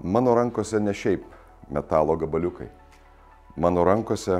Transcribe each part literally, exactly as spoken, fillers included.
Mano rankose ne šiaip metalo gabaliukai. Mano rankose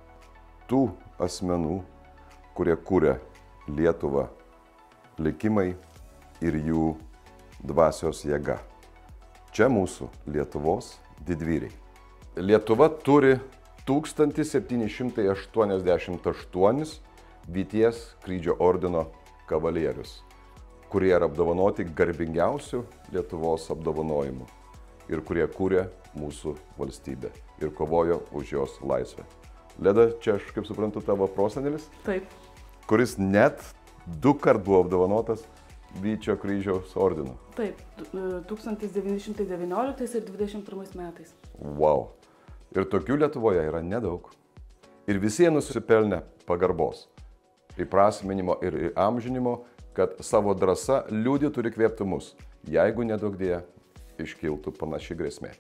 tų asmenų, kurie kūrė Lietuvą, likimai ir jų dvasios jėga. Čia mūsų Lietuvos didvyriai. Lietuva turi tūkstantis septyni šimtai aštuoniasdešimt aštuonis Vyties kryžiaus ordino kavalierius, kurie yra apdovanoti garbingiausių Lietuvos apdovanojimų ir kurie kūrė mūsų valstybę ir kovojo už jos laisvę. Leda, čia aš kaip suprantu tavo prosenelis? Taip. Kuris net du kart buvo apdovanotas Vyčio kryžiaus ordinu. Taip, tūkstantis devyni šimtai devynioliktais ir dvidešimt pirmais metais. Wow. Ir tokių Lietuvoje yra nedaug. Ir visi jie nusipelnė pagarbos, įprasminimo ir įamžinimo, kad savo drąsa liudytų ir įkvėptų mus, jeigu neduokdėje iškiltų panaši grėsmė.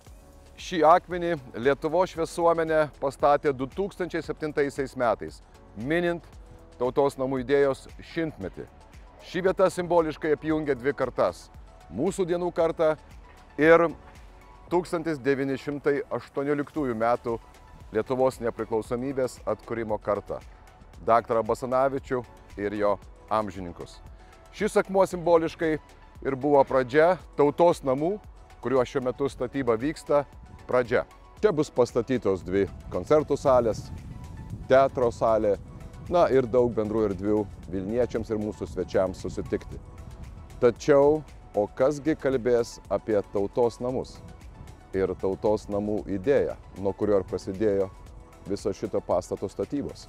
Šį akmenį Lietuvos šviesuomenė pastatė du tūkstančiai septintaisiais metais, minint Tautos namų idėjos šimtmetį. Ši vieta simboliškai apjungia dvi kartas – mūsų dienų kartą ir tūkstantis devyni šimtai aštuonioliktųjų metų Lietuvos nepriklausomybės atkūrimo kartą – daktarą Basanavičių ir jo amžininkus. Šis akmuo simboliškai ir buvo pradžia Tautos namų, kuriuo šiuo metu statyba vyksta, pradžia. Čia bus pastatytos dvi koncertų salės, teatro salė, na ir daug bendrų erdvių vilniečiams ir mūsų svečiams susitikti. Tačiau, o kasgi kalbės apie Tautos namus ir Tautos namų idėją, nuo kurio ir prasidėjo viso šito pastato statybos.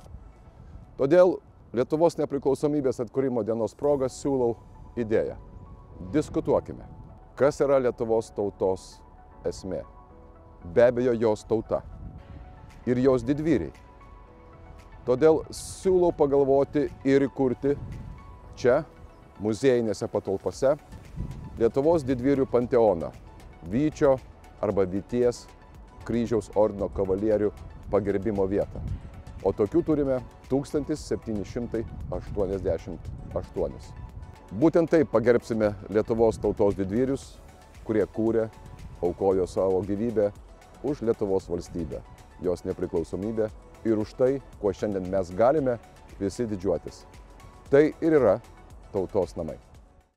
Todėl Lietuvos nepriklausomybės atkūrimo dienos proga siūlau idėją. Diskutuokime, kas yra Lietuvos tautos esmė. Be abejo, jos tauta ir jos didvyriai. Todėl siūlau pagalvoti ir įkurti čia, muziejinėse patalpose, Lietuvos didvyrių panteoną – Vyčio arba Vyties kryžiaus ordino kavalierių pagerbimo vietą. O tokių turime tūkstantis septyni šimtai aštuoniasdešimt aštuonis. Būtent taip pagerbsime Lietuvos tautos didvyrius, kurie kūrė, aukojo savo gyvybę už Lietuvos valstybę, jos nepriklausomybę ir už tai, kuo šiandien mes galime visi didžiuotis. Tai ir yra Tautos namai.